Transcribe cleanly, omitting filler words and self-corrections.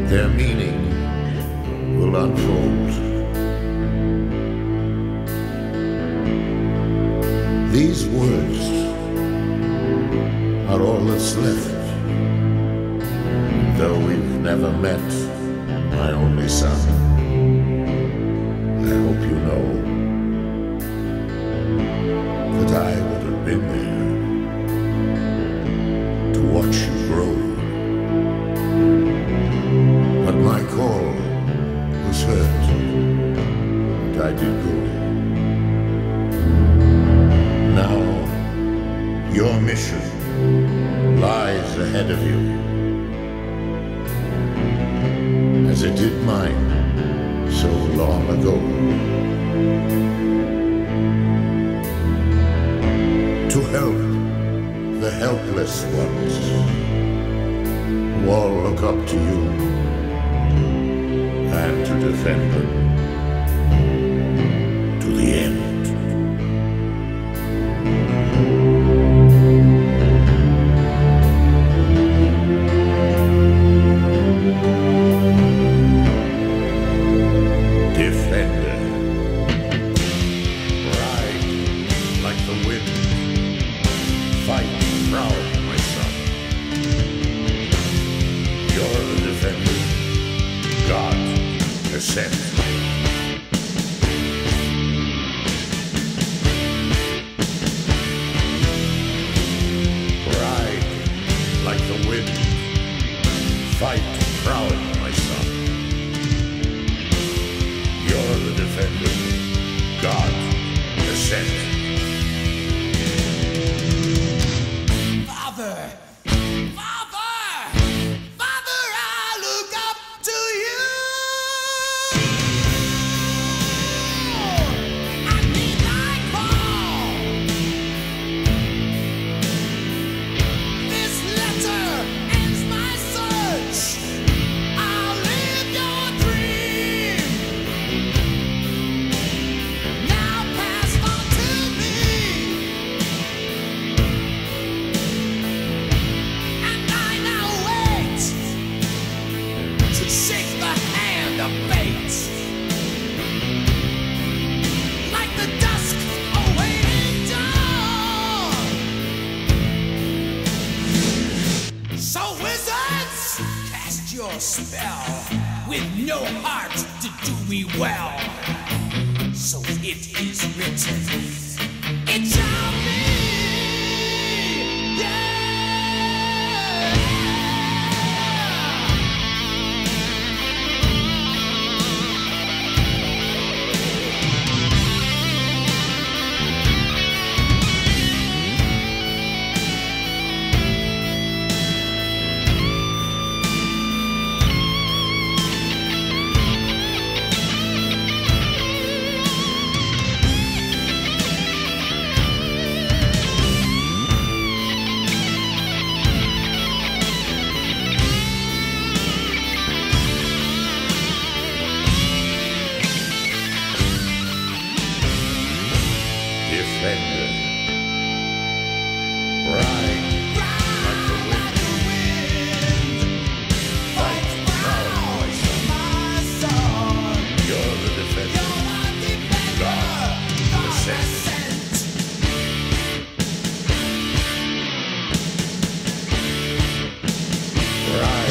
their meaning will unfold. These words are all that's left. Though we've never met, my only son, I hope you know that I would have been there to watch you grow. But my call was heard, and I did go. Now, your mission lies ahead of you, as it did mine so long ago. To help the helpless ones who all look up to you, and to defend them to the end. Defender, ride like the wind, fight proud, my son. You're the defender God has sent. Ride like the wind, fight proud, my son. You're the defender God has sent. Father, Father, Father, I look up to you. I need thy call. This letter ends my search. I'll live your dream. Now pass on to me. And I now wait to shake the hand of fate, like the dusk awaiting dawn. So wizards, cast your spell with no heart to do me well. So it is written, it shall be. Yeah. Defender, ride like the wind, fight proud, my son. You're the defender God has sent. Ride